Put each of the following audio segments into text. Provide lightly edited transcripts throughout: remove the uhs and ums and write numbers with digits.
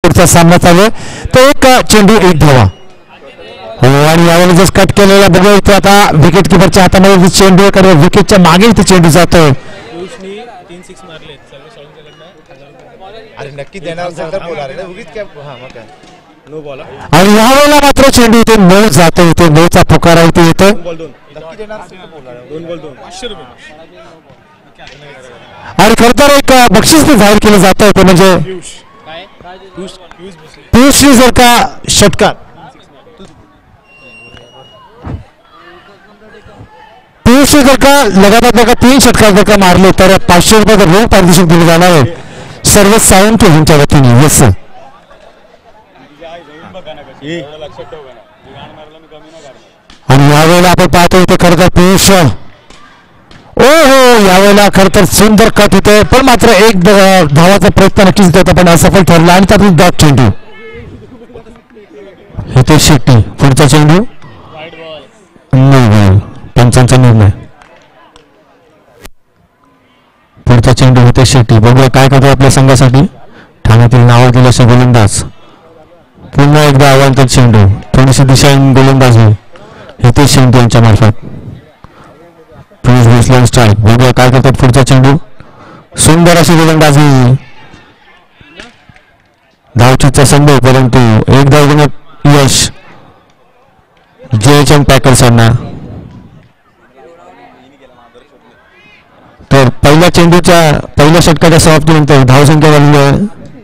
पुढचा सामना चालू आहे. तर एक चेंडू एक धावा. हो आणि यावेळेला जर कट केलेला बघू इथे आता विकेट किपरच्या हातामध्ये चेंडू आहे. विकेटच्या मागे इथे चेंडू जातोय. अरे नक्की देणार आणि यावेळेला मात्र चेंडू इथे 9 जातो. इथे 9चा पुकारा इथे येतोय. आणि खर तर एक बक्षीस ते जाहीर केलं जातं ते म्हणजे पियुषने जर का षटकार पियुषने जर का लगातार 3 षटकार जर का मारले तर 500 रुपये रोख पारितोषिक दिले जाणार आहे सर्व सावंत यांच्या वतीने. येस आणि यावेळेला आपण पाहतो इथे खरं तर पियुष हो यावेळेला खरं तर सुंदर कट होते पण मात्र एक धावाचा प्रयत्न नक्कीच होता पण असफल ठरला. आणि त्यातून डॉट चेंडू हितेश शेट्टी. पुढचा चेंडू पंचांचा निर्णय. पुढचा चेंडू हितेश शेट्टी. बघूया काय करतो आपल्या संघासाठी. ठाण्यातील नावाजलेला असे गोलंदाज. पुन्हा एकदा आव्हान चेंडू थोडीशी दिशा गोलंदाजी हितेश शेट्टी यांच्या मार्फत. स्ट्राईक. बघूया काय करतात पुढचा चेंडू. सुंदर अशी गोलंदाजी. धावचीचा संभव परंतु एक धाव यश JHM पॅकर्सांना. तर पहिल्या चेंडूच्या पहिल्या षटकाच्या समाप्तीनंतर धावसंख्या झालेली आहे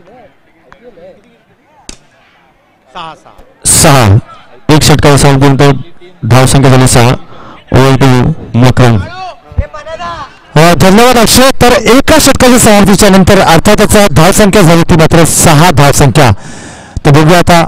6. एक षटकाच्या समाप्तीनंतर धावसंख्या झाली 6. Over to Makram. धन्यवाद अक्षय. तर एका षटकाच्या समाप्तीच्या नंतर अर्थातच धावसंख्या झाली ती मात्र 6 धावसंख्या. तर बघूया आता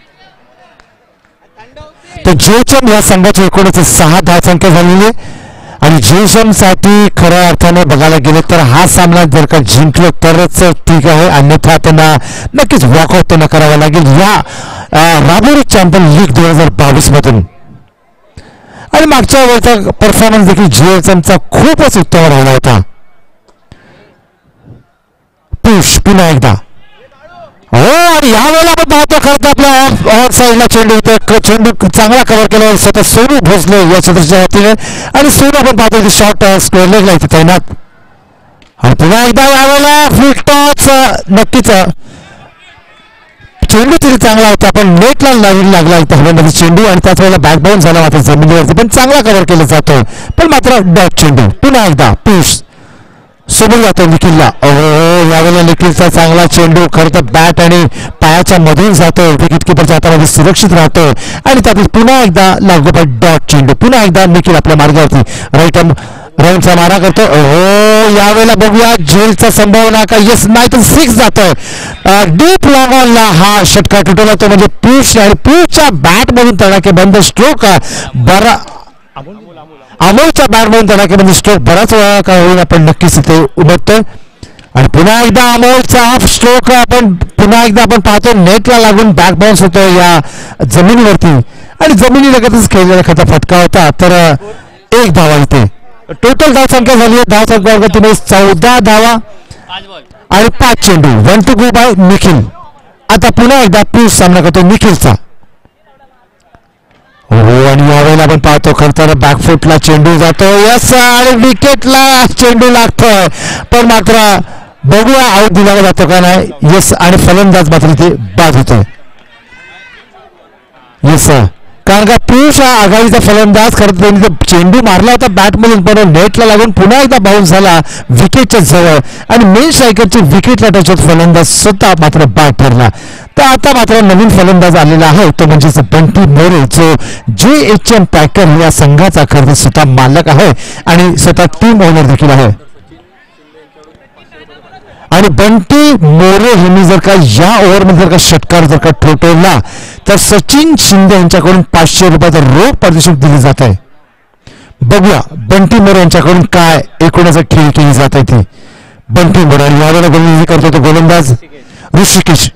तर JHM या संघाची एकूणच 6 धावसंख्या झालेली आहे. आणि JHM साठी खऱ्या अर्थाने बघायला गेले तर हा सामना जर का जिंकलो तरच ठीक आहे अन्यथा त्यांना नक्कीच वॉकआउट त्यांना करावा लागेल या राबोरी चॅम्पियन लीग 2022 मधून. आणि मागच्या वेळचा परफॉर्मन्स देखील JHMचा खूपच उत्तम राहिला होता. पुश पुन्हा एकदा हो आणि यावेळेला आपण पाहतो खरं तर आपल्या ऑफ साईडला चेंडू चांगला कव्हर केला स्वतः सोनू भोसले या क्षेत्राच्या वतीने. आणि सोनू आपण पाहतो शॉर्ट स्क्वेअर लेगला इथे तैनात. आणि पुन्हा एकदा यावेळेला फ्लिक टॉच नक्कीच चेंडू तरी चांगला होता पण नेटला लागला इथे हवेमध्ये चेंडू. आणि त्याच वेळेला बॅकबाउंड झाला मात्र जमिनीवरती पण चांगला कव्हर केला जातो पण मात्र डॉट चेंडू. पुन्हा एकदा पुश सोबत जातो निखिलला. यावेळेला निखिलचा चांगला चेंडू खरं तर बॅट आणि पायाच्या मधून जातो विकेट किपरच्या हातामध्ये सुरक्षित राहतो. आणि त्यातून पुन्हा एकदा लागोपाठ डॉट चेंडू. पुन्हा एकदा निखिल आपल्या मार्गावरती राऊंडचा मारा करतो. यावेळेला बघूया झेलचा संभावना का येस नाही तर 6 जातोय. डीप लॉंग ऑनला हा षटकार तुटवला तो म्हणजे पियुष. आणि पियुषच्या बॅट मधून तडाखेबंद स्ट्रोक बरा अमोलच्या बॅट मधून तडाखेबंद स्ट्रोक बराच वेळा का होईल आपण नक्कीच इथे उमटतोय. आणि पुन्हा एकदा अमोलचा हाफ स्ट्रोक आपण पुन्हा एकदा आपण पाहतो नेटला लागून बॅक बाउन्स होतो या जमिनीवरती. आणि जमिनी लगतच खेळलेला एखादा फटका होता. तर 1 धावा इथे टोटल धावसंख्या झाली आहे. धावसंख्या तुम्ही 14 धावा आणि 5 चेंडू. 1 टू गो बाय निखिल. आता पुन्हा एकदा पियुष सामना करतो निखिलचा. हो आणि यावेळेला आपण पाहतो खरं तर बॅकफुटला चेंडू जातो यस आणि विकेटला चेंडू लागतोय पण मात्र बघूया आऊट दिला जातो का नाही. यस आणि फलंदाज मात्र इथे बाद होतोय. यस कारण का पियुष हा आघाडीचा फलंदाज खरं त्यांनी चेंडू मारला होता बॅटमधून पण नेटला लागून पुन्हा एकदा बाउन्स झाला विकेटच्या जवळ. आणि मेन स्ट्रायकरची विकेटला टच होत फलंदाज स्वतः मात्र बाद ठरला. तर आता मात्र नवीन फलंदाज आलेला आहे तो म्हणजे बंटी मोरे जो JHM पॅकर या संघाचा खरं स्वतः मालक आहे आणि स्वतः टीम ओनर देखील आहे. आणि बंटी मोरे यांनी जर का या ओव्हरमध्ये जर का षटकार जर का ठोठवला तर सचिन शिंदे यांच्याकडून 500 रुपयाचं रोख पारितोषिक दिले जात आहे. बघूया बंटी मोरे यांच्याकडून काय एकूणच खेळ केली जात आहे ती. बंटी मोरे आणि यावेळेला गोलंदाजी करतो तो गोलंदाज ऋषिकेश.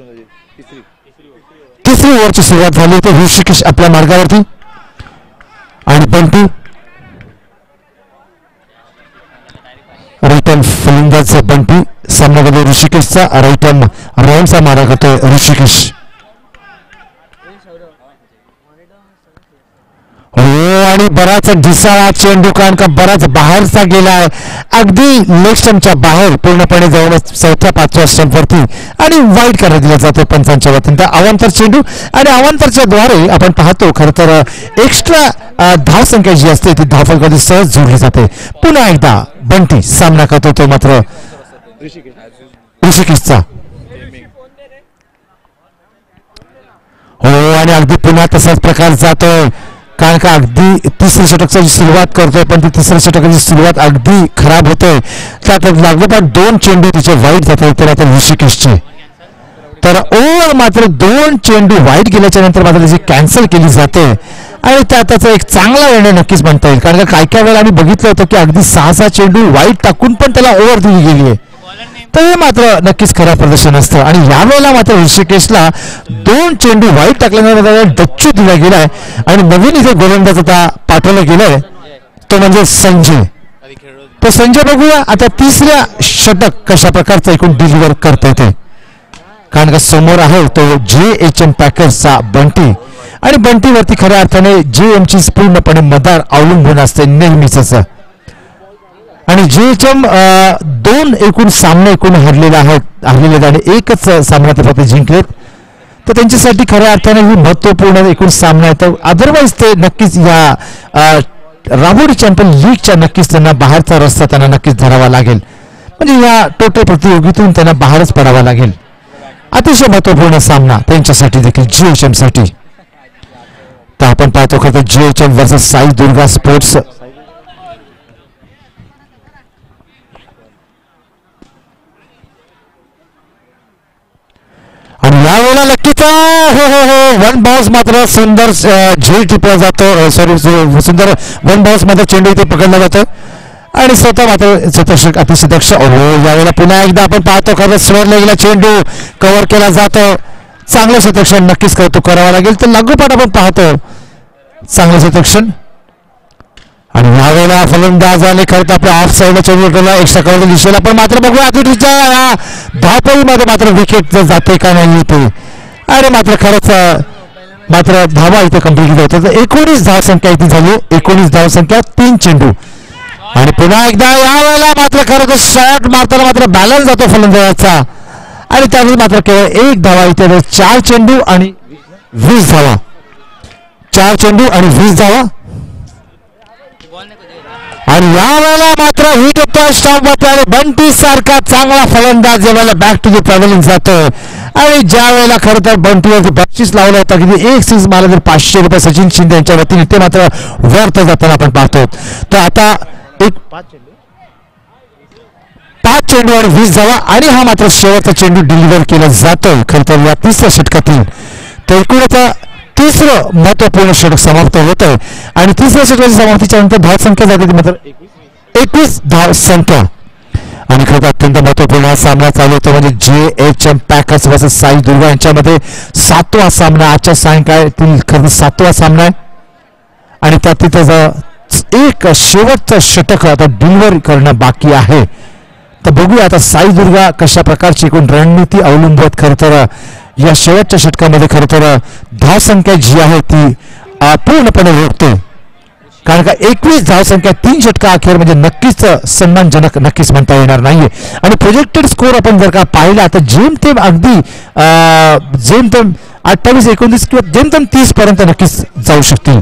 3री ओव्हरची सुरुवात झाली तर ऋषिकेश आपल्या मार्गावरती. आणि बंटी रिटर्न फलंदाज बंटी सामन्यामध्ये ऋषिकेशचा राईट राऊंडचा मारा करतोय ऋषिकेश. हो आणि बराच ढिसाळा चेंडू कारण का बराच बाहेरचा गेलाय अगदी लेग स्टंपच्या बाहेर पूर्णपणे जाऊन चौथ्या पाचव्या स्टंपवरती आणि वाईट करण्यात दिला जातो पंचांच्या वतीने. अवांतर चेंडू आणि अवांतरच्या द्वारे आपण पाहतो खरं तर एक्स्ट्रा धावसंख्या जी असते ती धावफलकामध्ये सहज जोडली जाते. पुन्हा एकदा बंटी सामना करतो तो मात्र ऋषिकेशचा. हो आणि अगदी पुन्हा तसाच प्रकार जातोय कारण का अगदी तिसऱ्या षटकाची सुरुवात करतोय पण ती तिसऱ्या षटकाची सुरुवात अगदी खराब होतोय. त्यात लागोपाठ 2 चेंडू तिचे वाईट जात होते आता ऋषिकेशचे. तर ओव्हर मात्र 2 चेंडू वाईट गेल्याच्या नंतर मात्र त्याची कॅन्सल केली जाते आणि त्याचा एक चांगला निर्णय नक्कीच म्हणता येईल कारण का काही वेळा आम्ही बघितलं होतं की अगदी 6 चेंडू वाईट टाकून पण त्याला ओव्हर दिली गेली आहे. तर हे मात्र नक्कीच खरं प्रदर्शन असतं आणि यावेळेला मात्र ऋषिकेशला 2 चेंडू वाईट टाकल्यानंतर डच्चू दिला गेलाय आणि नवीन इथे गोलंदाज आता पाठवला गेलाय तो म्हणजे संजय. तर संजय बघूया आता तिसऱ्या षटक कशा प्रकारचं एकूण डिलिव्हर करता येते कारण का समोर आहे तो JHM पॅकर्सचा बंटी आणि बंटीवरती खऱ्या अर्थाने JMची पूर्णपणे मदार अवलंबून असते नेहमीच. आणि JHM 2 एकूण सामने एकूण हरलेले आहेत आणि एकच सामना ते फक्त जिंकलेत. तर त्यांच्यासाठी खऱ्या अर्थाने ही महत्वपूर्ण एकूण सामना आहे. तर अदरवाईज ते नक्कीच या राहुरी चॅम्पियन लीगच्या नक्कीच त्यांना बाहेरचा रस्ता त्यांना नक्कीच धरावा लागेल म्हणजे या टोटल प्रतियोगितेतून त्यांना बाहेरच पडावा लागेल. अतिशय महत्वपूर्ण सामना त्यांच्यासाठी देखील JHM साठी. तर आपण पाहतो खरं तर JHM versus Sai Durga sports. आणि यावेळेला नक्कीच वन बाउन्स मात्र सुंदर झेल टिपला जातो सुंदर वन बाउन्स मात्र चेंडू इथे पकडला जातो आणि स्वतः मात्र शतक अतिशय दक्ष. यावेळेला पुन्हा एकदा आपण पाहतो खरं स्लोअर लेगला चेंडू कव्हर केला जातो. चांगलं शतक्षण नक्कीच कौतुक करावं लागेल. तर लागोपाठ आपण पाहतो चांगलं शतक्षण आणि यावेळेला फलंदाजाने खरं तर आपल्या ऑफ साईडला चेंडू ठेवला एक्स्ट्रा कव्हर दिशेला पण मात्र बघूया या धावपळीमध्ये मात्र विकेट जाते का नाही इथे आणि मात्र खरंच मात्र धावा इथे कंप्लीट होतात. 19 धावसंख्या इथे झाली 19 धावसंख्या 3 चेंडू आणि पुन्हा एकदा यावेळेला मात्र खरं तर शॉट मारताना मात्र बॅलन्स जातो फलंदाजाचा आणि त्यावेळी मात्र केवळ 1 धावा इथे 4 चेंडू आणि 20 धावा 4 चेंडू आणि 20 धावा आणि यावेळेला मात्र हिट होतो स्टॉपवरती आणि बंटी सारखा चांगला फलंदाज यावेळेला बॅक टू द पॅव्हलियन जातो आणि ज्या वेळेला खरं तर बंटीवरती बक्षीस लावलं होतं की 1 सिक्स मारला तर 500 रुपये सचिन शिंदे यांच्या वतीने ते मात्र व्यर्थ जाताना आपण पाहतो. तर आता 5 चेंडू आणि 20 धावा आणि हा मात्र शेवटचा चेंडू डिलिव्हर केला जातोय खरं तर या तिसऱ्या षटकातील. तर एकूण आता तिसरं महत्वपूर्ण षटक समाप्त होतंय आणि तिसऱ्या षटकाच्या समाप्तीच्या नंतर धावसंख्या जाते ती मात्र 21 धावसंख्या आणि खरं अत्यंत महत्वपूर्ण हा सामना चालू होतो म्हणजे JHM packers versus Sai Durga यांच्यामध्ये 7वा सामना आजच्या सायंकाळीतील खरं 7वा सामना आहे आणि त्यात तिथं एक शेवटचं षटक आता डिलिव्हर करणं बाकी आहे. तर बघूया आता साई दुर्गा कशा प्रकारची एकूण रणनीती अवलंबत खरं तर या शेवटच्या षटकामध्ये खरं तर धावसंख्या जी आहे ती पूर्णपणे रोखते कारण का 21 धावसंख्या 3 षटका अखेर म्हणजे नक्कीच सन्मानजनक नक्कीच म्हणता येणार नाहीये. आणि प्रोजेक्टेड स्कोर आपण जर का पाहिला तर जेमतेम अगदी जेमतेम 28 29 किंवा जेमतेम 30 पर्यंत नक्कीच जाऊ शकतील.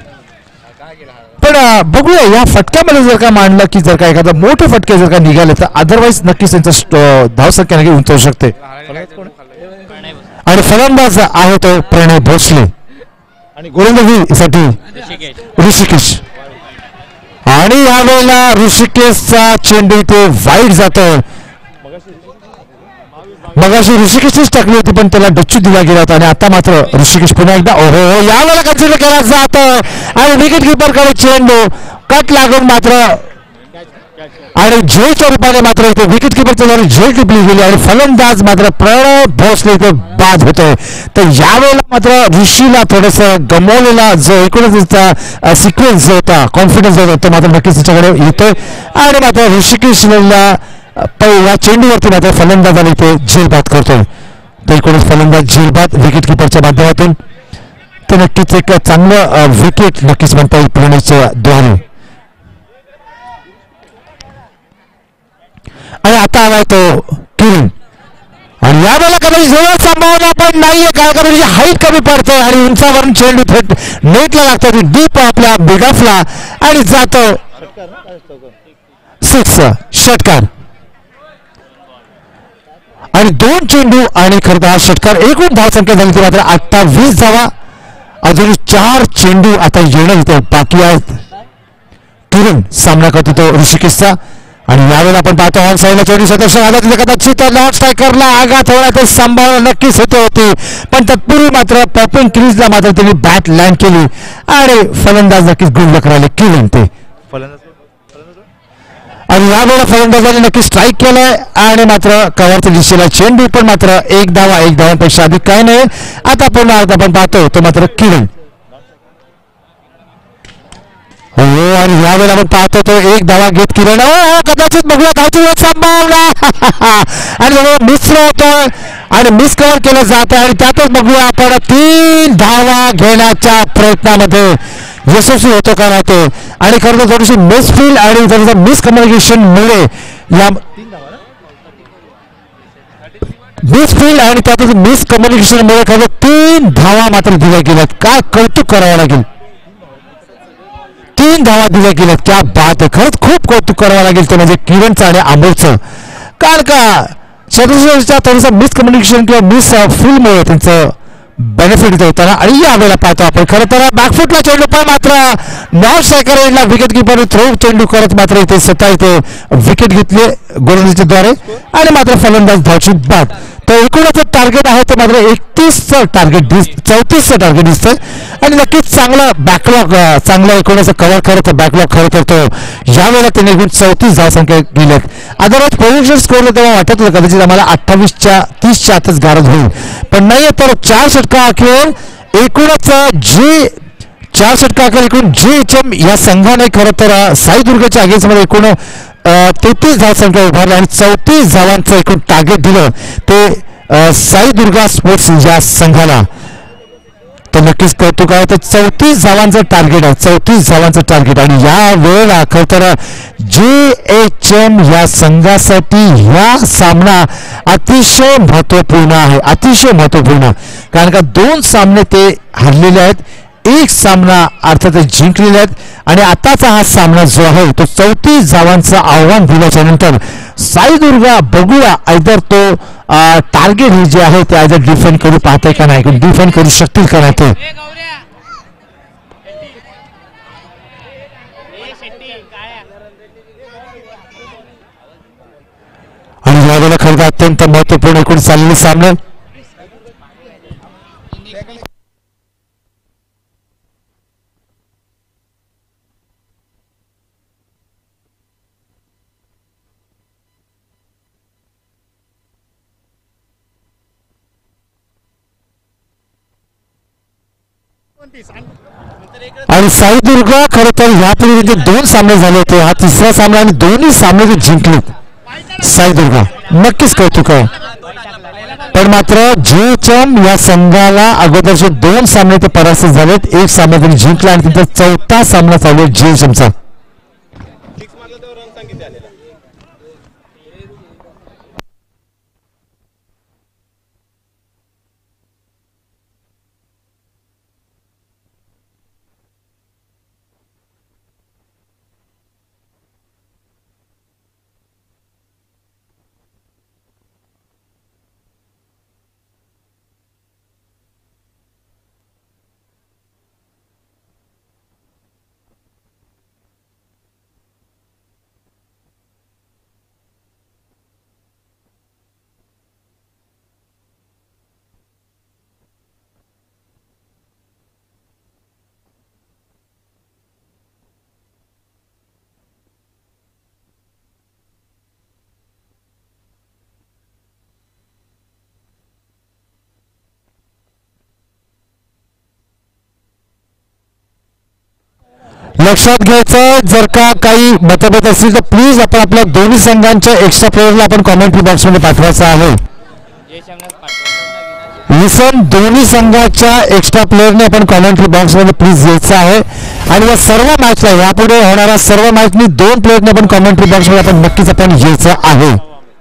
पण बघूया या फटक्यामध्ये जर का मांडलं की जर का एखादा मोठे फटके जर का निघाले तर अदरवाईज नक्कीच त्यांचा धावसंख्या नक्की उंचावू शकते. आणि फलंदाज आहे तो प्रणय भोसले आणि गोलंदाजीसाठी ऋषिकेश आणि यावेळेला ऋषिकेशचा चेंडू इथे वाईट जातो. मगाशी ऋषिकेशच टाकली होती पण त्याला डच्चू दिला गेला होता आणि आता मात्र ऋषिकेश पुन्हा एकदा यावेळेला कन्सिडर केला जातो आणि विकेट किपरकडे चेंडू कट लागून मात्र आणि झेलच्या रूपाने मात्र इथे विकेट किपरच्या द्वारे झेल टिपली गेली आणि फलंदाज मात्र प्रणव भोसले इथे बाद होतोय. तर यावेळेला मात्र ऋषीला थोडस गमावलेला जो एकूणच सिक्वेन्स जो होता, कॉन्फिडन्स जो होता, तो मात्र नक्कीच त्याच्याकडे येतोय. आणि मात्र ऋषिकेशला या चेंडूवरती मात्र फलंदाजाला इथे झेलबाद करतोय. तर एकूणच फलंदाज झेलबाद विकेट किपरच्या माध्यमातून. तर नक्कीच एक चांगलं विकेट नक्कीच म्हणता येईल प्रणयच्या द्वारे. आणि आता आलाय तो किरण आणि यावेळेला कदाचित जवळ संभावना पण नाहीये, कारण का त्याची हाईट कमी पडते आणि उंचावरून चेंडू थेट नेटला लागतो, डीप आपल्या बिगफला आणि जातो सिक्स, षटकार. आणि 2 चेंडू आणि खरं तर हा षटकार. एकूण धावसंख्या झाली ती मात्र 28 धावा. अजून 4 चेंडू आता येणं इथे बाकी आहेत. किरण सामना करतो तो ऋषिकेशचा आणि यावेळेला आपण पाहतो ऑन साईडला चेंडू सदस्य आला तिथे कदाचित लॉर्ड स्ट्रायकरला आघात होण्याची संभावना नक्कीच होते होती, पण तत्पूर्वी मात्र पॉपिंग क्रीजला मात्र त्यांनी बॅट लँड केली आणि फलंदाज नक्कीच गुणलक राहिले किरण ते. आणि यावेळेला फलंदाजाने नक्की स्ट्राईक केलाय आणि मात्र कव्हरच्या दिशेला चेंडू, पण मात्र एक धावांपेक्षा अधिक काय नाही. आता पुन्हा आपण पाहतो तो मात्र किरण. हो आणि यावेळेला आपण पाहतो तो एक धावा घेत किरण. हो कदाचित बघूया धावची संभावना आणि मिस होतोय आणि मिस कव्हर केलं जात आहे आणि त्यातच बघूया आपण 3 धावा घेण्याच्या प्रयत्नामध्ये यशस्वी होतो का नाही ते. आणि खरं तर थोडीशी मिसफील्ड आणि थोडंसं मिसकम्युनिकेशनमुळे या मिसफील्ड आणि त्यातच मिसकम्युनिकेशनमुळे खरं 3 धावा मात्र दिल्या गेल्यात. काय कौतुक करावं लागेल, 3 धावा दिल्या गेल्यात. क्या बात आहे, खरंच खूप कौतुक करावं लागेल ते म्हणजे किरणचं आणि अमोलचं. कारण का सदस्याच्या थोडंसं मिसकम्युनिकेशन किंवा मिस फील्डमुळे त्यांचं बेनिफिट होताना. आणि यावेळेला पाहतो आपण खरं तर बॅकफुटला चेंडू, पण मात्र north striker wicket keeper throw चेंडू करत मात्र इथे स्वतः इथे विकेट घेतले गोलंदाजीच्या द्वारे आणि मात्र फलंदाज धावची बाद. तर एकूणच टार्गेट आहे ते मात्र 31चं टार्गेट 34चं टार्गेट दिसतंय आणि नक्कीच चांगला बॅकलॉग चांगला एकूणच कव्हर करत बॅकलॉग खरं करतो. यावेळेला त्याने एकूण 34 धावसंख्या गेल्यात. अदरवाईज पोझिशन स्कोरला तेव्हा वाटत होतं कदाचित आम्हाला 28च्या 30च्या आतच गारज होईल, पण नाही. तर 4 षटका अखेर एकूणच जे 4 षटका अखेर एकूण JHM या संघाने खरं तर साईदुर्गच्या अगेन्स्टमध्ये एकूण 33 धावसंख्या उभारली आणि 34 धावांचं एकूण टार्गेट दिलं ते साईदुर्गा स्पोर्ट्स या संघाला. तर नक्कीच कौतुक आहे. तर 34 धावांचं टार्गेट आहे, 34 धावांचं टार्गेट. आणि या वेळेला खरं तर JHM या संघासाठी हा सामना अतिशय महत्वपूर्ण आहे, अतिशय महत्वपूर्ण. कारण का 2 सामने ते हरलेले आहेत, 1 सामना अर्थात जिंकलेले आहेत आणि आताचा हा सामना जो आहे तो 34 धावांचं आव्हान दिल्याच्या नंतर साईदुर्गा बघूया आयदर तो टार्गेट हे जे आहे ते आयदर डिफेंड करू पाहते का नाही, डिफेंड करू शकतील का नाही ते. आणि यावेळेला खरं तर अत्यंत महत्वपूर्ण एकूण चाललेले सामने. आणि साईदुर्ग खरं तर यापूर्वी जे 2 सामने झाले होते, हा 3रा सामना आणि दोन्ही सामने जे जिंकलेत साईदुर्गा. नक्कीच कौतुक आहे. पण मात्र JHM या संघाला अगोदरचे 2 सामने ते परास्त झालेत, 1 सामना त्यांनी जिंकला आणि त्यांचा 4था सामना चालू आहे JHMचा. लक्षात घ्यायचं जर का काही मतभेद असतील तर प्लीज आपण आपल्या दोन्ही संघांच्या एक्स्ट्रा प्लेअरला आपण कॉमेंट्री बॉक्समध्ये पाठवायचं आहे. लिसन दोन्ही संघाच्या एक्स्ट्रा प्लेअरने आपण कॉमेंट्री बॉक्समध्ये प्लीज यायचं आहे. आणि या सर्व मॅचला यापुढे होणाऱ्या सर्व मॅचनी 2 प्लेअरने आपण कॉमेंट्री बॉक्समध्ये आपण नक्कीच आपण यायचं आहे.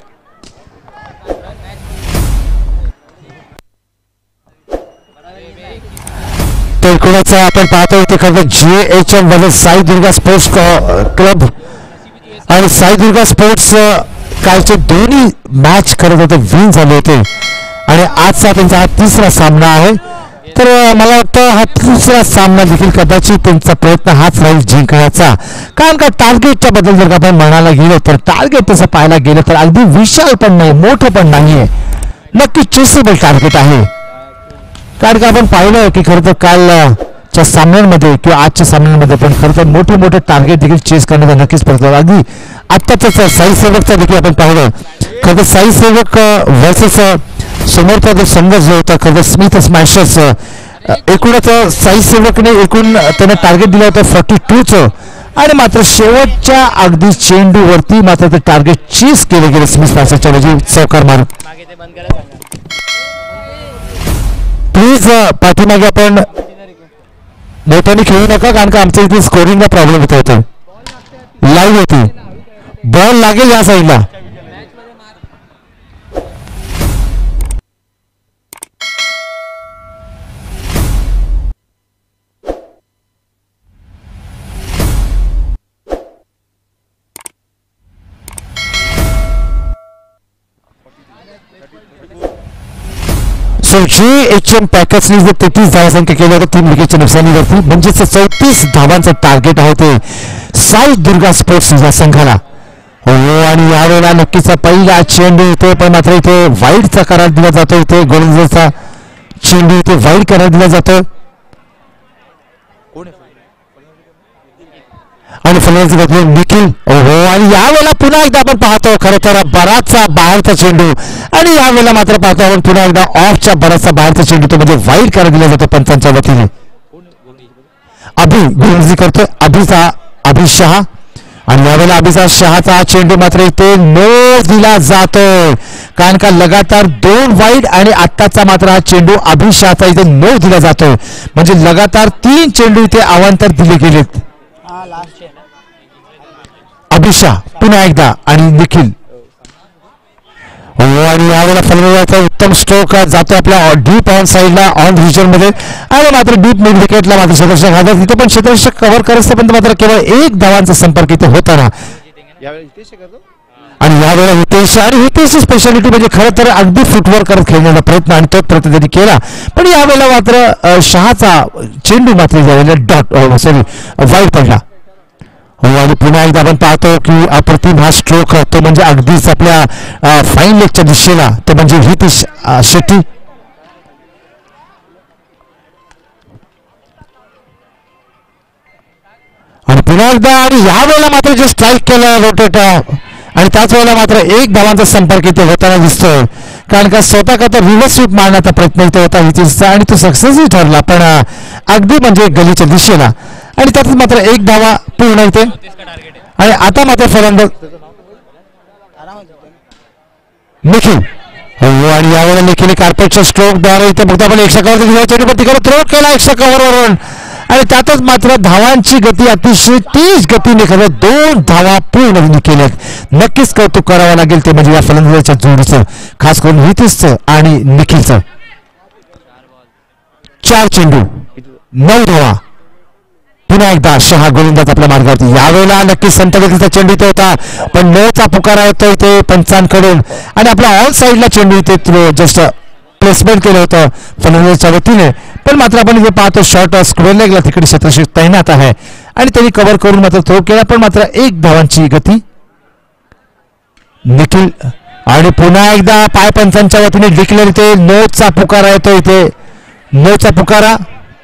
तर कोणाचा आपण पाहतो इथे खरं JHM मध्ये साई दुर्गा स्पोर्ट्स क्लब आणि साई दुर्गा स्पोर्ट्स कालचे दोन्ही मॅच खरं तर विन झाले होते आणि आजचा त्यांचा हा तिसरा सामना आहे. तर मला वाटतं हा तिसरा सामना देखील कदाचित त्यांचा प्रयत्न हाच राहील जिंकण्याचा. कारण का टार्गेटच्या बद्दल जर आपण म्हणायला गेलो तर टार्गेट तसं पाहायला गेलं तर अगदी विशाल पण नाही, मोठं पण नाहीये, नक्की चेसेबल टार्गेट आहे. कारण का आपण पाहिलं की खरं तर कालच्या सामन्यांमध्ये किंवा आजच्या सामन्यांमध्ये पण खरं तर मोठे मोठे टार्गेट देखील चेस करण्याचा नक्कीच प्रयत्न. अगदी आत्ताच साई सेवकचा देखील आपण पाहिलं. खरं तर साई सेवक वर्सेस समोरचा जो संघ जो होता खरं तर स्मिथ स्मॅशर्स, एकूणच साई सेवकने एकूण त्याने टार्गेट दिलं होतं 42चं आणि मात्र शेवटच्या अगदी चेंडूवरती मात्र ते टार्गेट चेस केले गेले स्मिथ स्मॅशर्सच्या म्हणजे चौकार मारून. प्लीज पाठीमागे आपण मोठ्याने खेळू नका कारण का आमच्या इथे स्कोरिंगला प्रॉब्लेम येत होता. लाईव्ह होती, बॉल लागेल या साईडला. JHM पॅकेजने जर 33 धावांसंख्या केल्या तर 3 विकेटच्या नुकसानीवरती म्हणजेच 34 धावांचं टार्गेट आहे ते साई दुर्गा स्पोर्ट्स या संघाला. हो आणि यावेळेला नक्कीच पहिला चेंडू इथे पण मात्र इथे वाईडचा करार दिला जातो. इथे गोलंदाजाचा चेंडू इथे वाईड करार दिला जातो आणि फलंदाजी बदलून निखिल. हो आणि यावेळेला पुन्हा एकदा आपण पाहतो खरं तर बराचसा बाहेरचा चेंडू आणि यावेळेला मात्र पाहतो आपण पुन्हा एकदा ऑफच्या बराचसा बाहेरचा चेंडू तो म्हणजे वाईड करार दिला जातो पंचांच्या वतीने. गोलंदाजी करतोय अभिशहा आणि यावेळेला शहाचा चेंडू मात्र इथे नो दिला जातोय कारण का लगातार 2 वाईड आणि आत्ताचा मात्र हा चेंडू अभिशहाचा इथे नो दिला जातोय म्हणजे लगातार 3 चेंडू इथे अवांतर दिले गेलेत. अभिषा पुन्हा एकदा आणि निखिल. हो आणि यावेळेला फलंदाजाचा उत्तम स्ट्रोक जातो आपल्या डीप ऑन साईडला ऑन रिजन मध्ये आणि मात्र डीप मिड विकेटला मात्र क्षेत्ररक्षक हातात तिथे पण क्षेत्ररक्षक कव्हर करत मात्र केवळ 1 धावांचा संपर्क इथे होताना. आणि यावेळेला हितेश स्पेशालिटी म्हणजे खरं तर अगदी फुटवर्क करत खेळण्याचा प्रयत्न आणि तोच प्रयत्न त्यांनी केला पण यावेळेला मात्र शहाचा चेंडू मात्र यावेळेला वाईड पडला. हो आणि पुन्हा एकदा आपण पाहतो की अप्रतिम हा स्ट्रोक तो म्हणजे अगदीच आपल्या फाईन लेगच्या दिशेला तो म्हणजे हितेश शेट्टी. आणि पुन्हा एकदा आणि यावेळेला मात्र जे स्ट्राईक केलं रोटेट आणि त्याच वेळेला मात्र 1 धावांचा संपर्क इथे होताना दिसतोय कारण का स्वतः करता रिव्हर्स स्वीप मारण्याचा प्रयत्न इथे होता हितेशचा आणि तो सक्सेसही ठरला पण अगदी म्हणजे गलीच्या दिशेला आणि त्यातच मात्र 1 धावा पूर्ण इथे. आणि आता मात्र फलंदाज निखिल. हो आणि यावेळेला निखिल कार्पेटच्या स्ट्रोक द्वारे इथे बघता आपण एक्स्ट्रा कव्हर तिकडे थ्रो केला एक्स्ट्रा कव्हरवरून आणि त्यातच मात्र धावांची गती अतिशय तेज गतीने खरं 2 धावा पूर्ण केल्यात. नक्कीच कौतुक करावं लागेल ते म्हणजे या फलंदाजाच्या जोडीचं खास करून हितेशचं आणि निखिलचं. 4 चेंडू 9 धावा. पुन्हा एकदा शहा गोलंदाज आपल्या मार्गावरती. यावेळेला नक्कीच संतगतीचा चेंडू इथे होता पण नोचा पुकारा येतो इथे पंचांकडून आणि आपल्या ऑल साईडला चेंडू इथे जस्ट प्लेसमेंट केलं होतं फलंदाजाच्या वतीने पण मात्र आपण इथे पाहतो शॉर्ट स्क्वेअर लेगला तिकडे क्षेत्ररक्षक तैनात आहे आणि त्यांनी कव्हर करून मात्र थ्रो केला पण मात्र 1 धावांची गती. निखिल आणि पुन्हा एकदा पाय पंचांच्या वतीने डिक्लेअर इथे नोचा पुकारा येतो इथे नोचा पुकारा.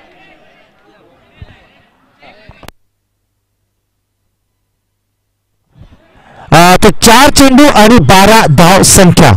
तो 4 चेंडू आणि 12 धाव संख्या.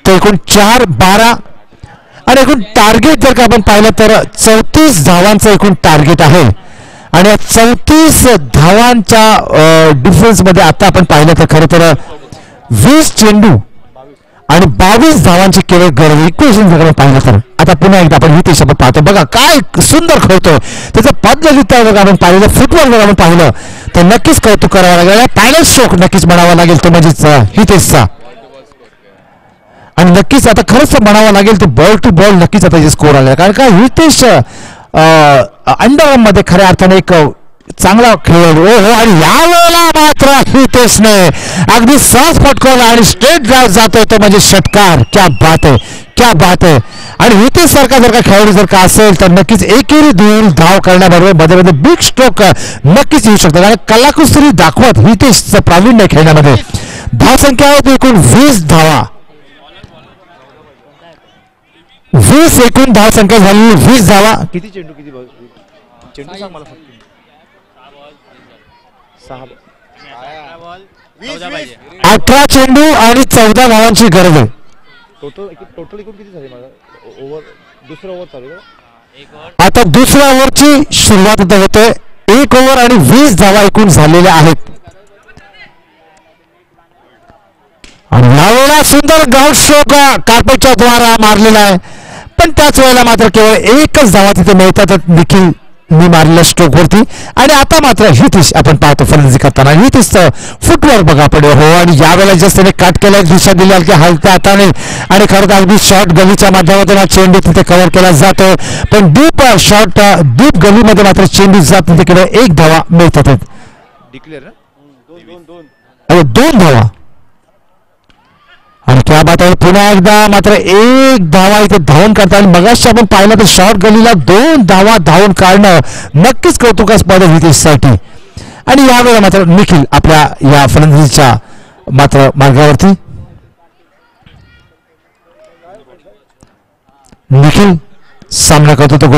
तर एकूण 4-12 आणि एकूण टार्गेट जर का आपण पाहिलं तर 34 धावांचं एकूण टार्गेट आहे. आणि या 34 धावांच्या डिफरन्स मध्ये आता आपण पाहिलं तर खरं तर 20 चेंडू आणि 22 धावांची केवळ गरज इक्वेशन जर पाहिलं तर. आता पुन्हा एकदा आपण हितेश आपण पाहतो बघा काय सुंदर खेळतोय त्याचं पद्धतीत जर आपण पाहिलं फुटबॉल जर आपण पाहिलं तर नक्कीच कौतुक करावं लागेल. फायनल स्ट्रोक नक्कीच म्हणावा लागेल तो म्हणजेच हितेशचा. आणि नक्कीच आता खरंच म्हणावं लागेल तो बॉल टू बॉल नक्कीच आता स्कोर आला कारण का हितेश अंडरआर्म मध्ये खऱ्या अर्थाने एक चांगला खेळाडू हो. आणि यावेळेला मात्र हितेशने अगदी सहज फटकवला आणि स्ट्रेट ड्राइव्ह जातोय तो म्हणजे षटकार. क्या बात आहे क्या बात आहे. आणि हितेश सारखा जर का खेळाडू जर का असेल तर नक्कीच एकेरी दूर धाव करण्याबरोबर मध्ये मध्ये बिग स्ट्रोक नक्कीच येऊ शकतात. आणि कलाकुसरी दाखवत हितेशचं प्रावीण्य खेळण्यामध्ये धावसंख्या आहे एकूण 20 धावा 20 एकूण धावसंख्या झाली 20 धावा. किती चेंडू किती चेंडू सांग मला फक्त 18 चेंडू आणि 14 धावांची गरज आहे. टोटल एकूण किती झाले मला ओव्हर दुसरा ओव्हर चालू आहे. आता दुसऱ्या ओव्हरची सुरुवात आता होते. 1 ओव्हर आणि 20 धावा एकूण झालेल्या आहेत. आणि यावेळेला सुंदर ग्राउंड स्ट्रोक कार्पेटच्या द्वारा मारलेला आहे पण त्याच वेळेला मात्र केवळ एकच धावा तिथे मिळतात निखिल मी मारलेल्या स्ट्रोक वरती. आणि आता मात्र हितेश आपण पाहतो फलंदाजी करताना हितेशचं फुटवर्क बघा आपण हो. आणि यावेळेला जस्ट त्याने काट केला दिशा दिली की हलत्या हाताने आणि खरं तर अगदी शॉर्ट गलीच्या माध्यमातून हा चेंडू तिथे कव्हर केला जातो पण डीप शॉर्ट डीप गलीमध्ये मात्र चेंडू जात तिथे केवळ 1 धावा मिळतात. डिक्लेअर 2 धावा. आणि त्या बात आहे पुन्हा एकदा मात्र 1 धावा इथे धावून काढतात. आणि मगाशी आपण पाहिलं तर शॉर्ट गलीला 2 धावा धावून काढणं नक्कीच कौतुकास्पद हितेशसाठी. आणि यावेळेला मात्र निखिल आपल्या या फलंदाजीच्या मात्र मार्गावरती निखिल सामना करतो तो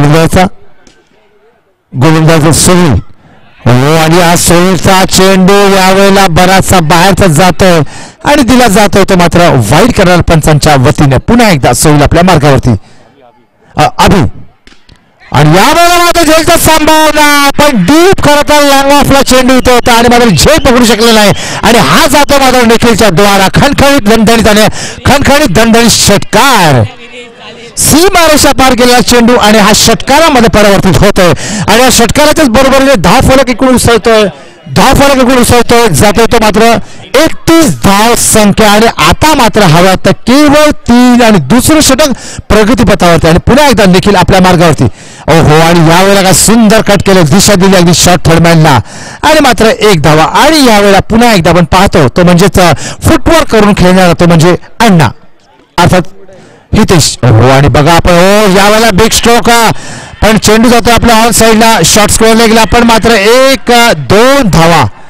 गोलंदाज सोहेल हो. आणि हा सोहेलचा चेंडू यावेळेला बराचसा बाहेरचा जातोय आणि दिला जातोय तो मात्र वाईट करणार पंचांच्या वतीने. पुन्हा एकदा सोहेल आपल्या मार्गावरती अभि. आणि यावेळेला मात्र झेलचा संभावना पण डीप खरं तर लॉंग ऑफला चेंडू इथे होता आणि मात्र झेल पकडू शकलेला आहे. आणि हा जातो मात्र निखिलच्या द्वारा खणखणीत दणदणीत षटकार. सीमारेषा पार केलेला चेंडू आणि हा षटकारामध्ये परिवर्तित होतोय. आणि या षटकाराच्याच बरोबरीने धावफलक एकूण उसळतोय जातोय तो मात्र 31 धाव संख्या. आणि आता मात्र हव्या तर केवळ 3 आणि दुसरं षटक प्रगतीपथावरती. आणि पुन्हा एकदा निखिल आपल्या मार्गावरती ओहो. आणि यावेळेला काय सुंदर कट केलं दिशा दिली अगदी शॉर्ट थर्डमॅनला आणि मात्र 1 धावा. आणि यावेळेला पुन्हा एकदा आपण पाहतो तो म्हणजेच फुटवर्क करून खेळणारा तो म्हणजे अण्णा अर्थात हितेश हो. आणि बघा आपण हो यावेळेला बिग स्ट्रोक पण चेंडू जातो आपल्या ऑन साईडला शॉर्ट स्क्वेअर लेगला पण मात्र 1-2 धावा